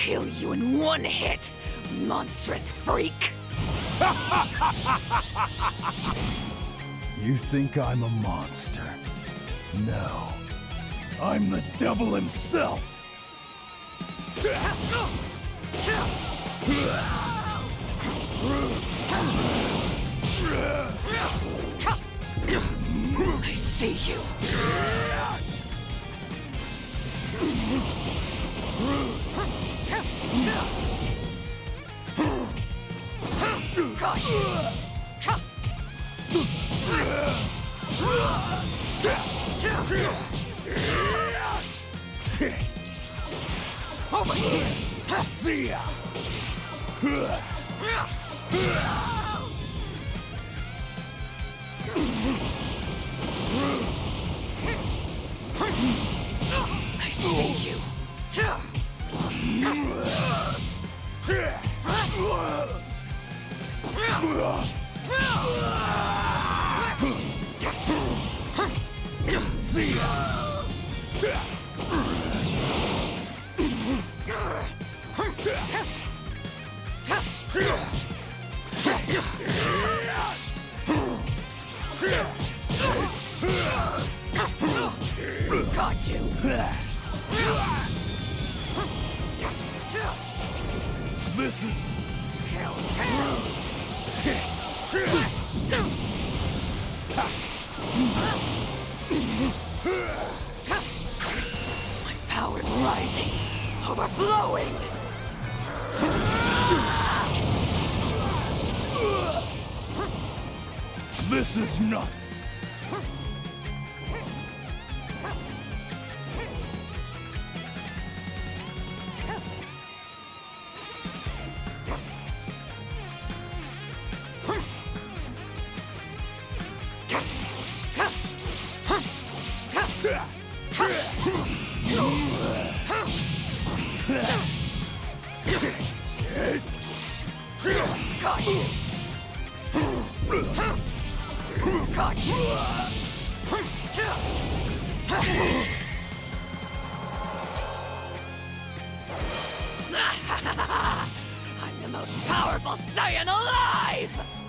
kill you in one hit, monstrous freak! You think I'm a monster? No. I'm the devil himself! I see you! Got you! Over here! See ya! I see you! See ya! Got you! This is... Kale! My power's rising, overflowing! This is not... Got you! Got you! I'm the most powerful Saiyan alive!